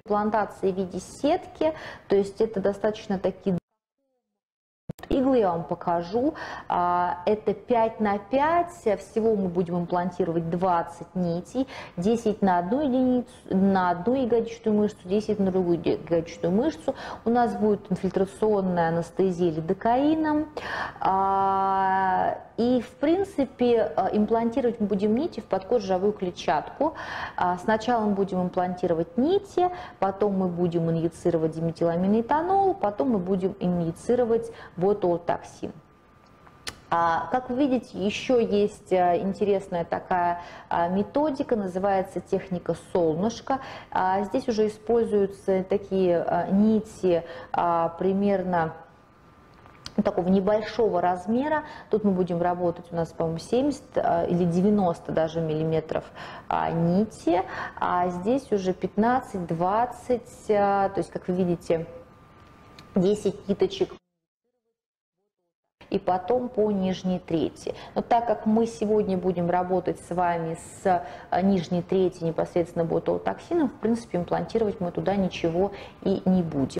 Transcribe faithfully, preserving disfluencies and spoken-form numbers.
имплантация в виде сетки, то есть это достаточно такие иглы, я вам покажу. Это пять на пять, всего мы будем имплантировать двадцать нитей, десять на одну единицу, на одну ягодичную мышцу, десять на другую ягодичную мышцу. У нас будет инфильтрационная анестезия лидокаином. И, в принципе, имплантировать мы будем нити в подкожно-жировую клетчатку. Сначала мы будем имплантировать нити, потом мы будем инъецировать диметиламиноэтанол, потом мы будудем инъецировать ботулотоксин. Как вы видите, еще есть интересная такая методика, называется техника солнышко. Здесь уже используются такие нити примерно такого небольшого размера. Тут мы будем работать, у нас, по-моему, семьдесят или девяносто даже миллиметров нити, а здесь уже пятнадцать-двадцать, то есть, как вы видите, десять ниточек. И потом по нижней трети. Но так как мы сегодня будем работать с вами с нижней трети непосредственно ботулотоксином, в принципе, имплантировать мы туда ничего и не будем.